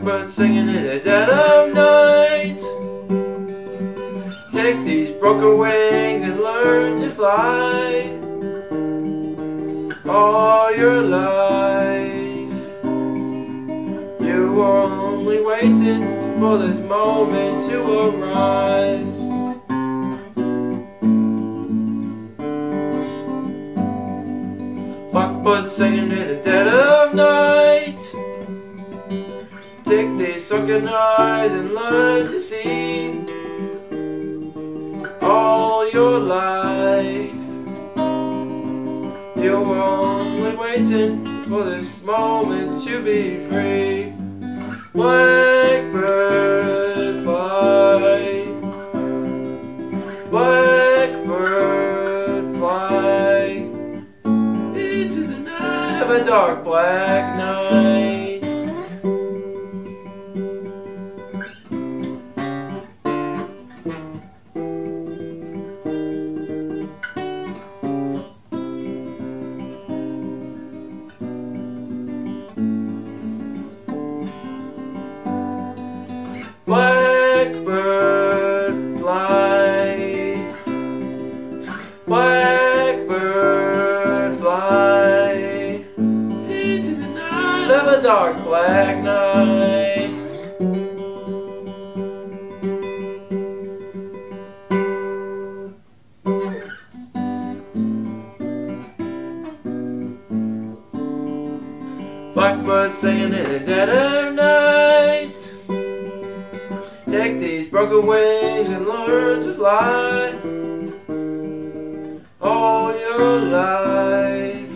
Blackbird singing in the dead of night. Take these broken wings and learn to fly. All your life you were only waiting for this moment to arise. Blackbird singing in the dead of night. Take these sunken eyes and learn to see. All your life you were only waiting for this moment to be free. Blackbird fly, blackbird fly into the night of a dark black night. Blackbird fly, blackbird fly into the night of a dark black night. Blackbird singing in the dead of night. Take these broken wings and learn to fly. All your life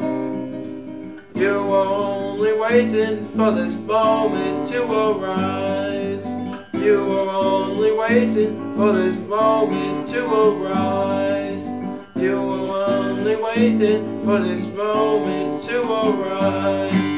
you were only waiting for this moment to arise. You were only waiting for this moment to arise. You were only waiting for this moment to arise.